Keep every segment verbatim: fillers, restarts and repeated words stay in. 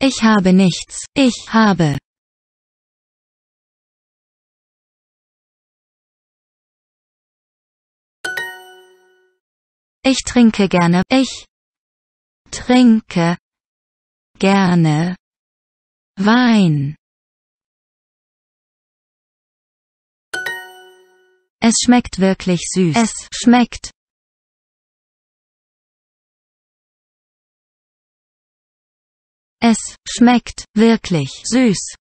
Ich habe nichts. Ich habe. Ich trinke gerne. Ich trinke gerne Wein. Es schmeckt wirklich süß. Es schmeckt. Es schmeckt wirklich süß.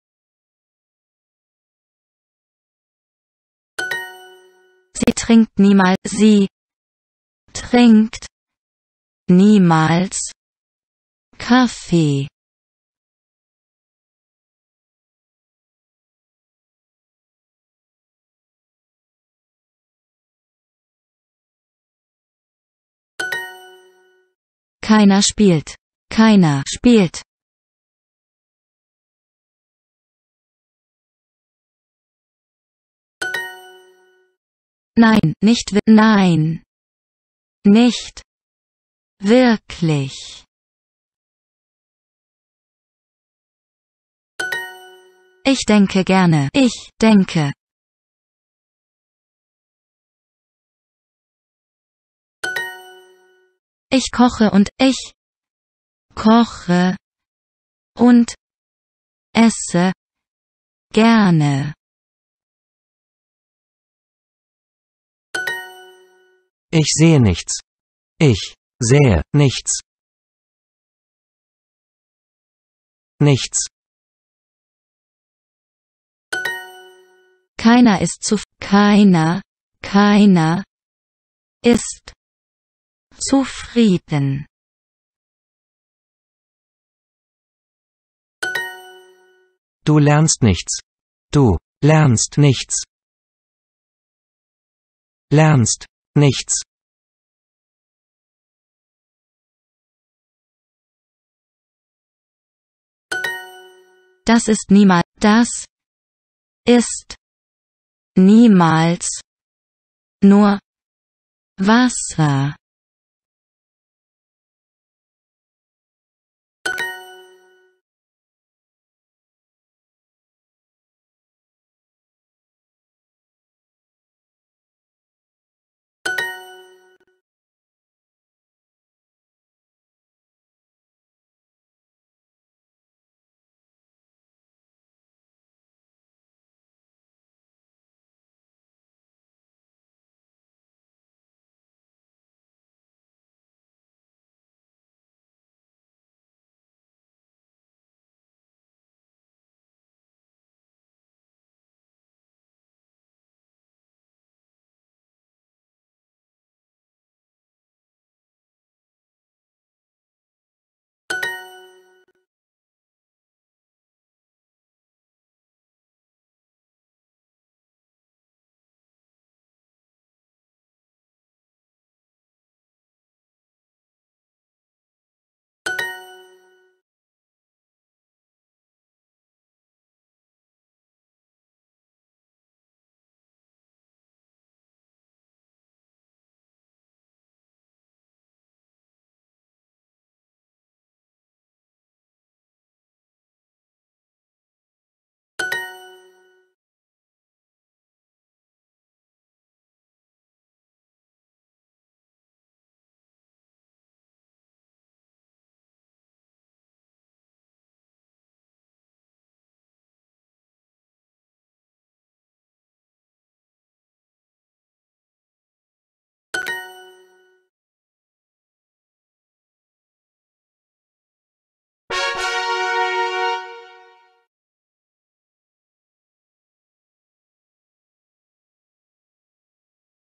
Sie trinkt niemals. Sie trinkt niemals Kaffee. Keiner spielt. Keiner spielt. Nein, nicht wir. Nein. Nicht. Wirklich. Ich denke gerne. Ich denke. Ich koche und ich koche und esse gerne. Ich sehe nichts. Ich sehe nichts. Nichts. Keiner ist zu. Keiner. Keiner ist zufrieden. Du lernst nichts. Du lernst nichts. Lernst nichts. Das ist niemals. Das ist niemals nur Wasser.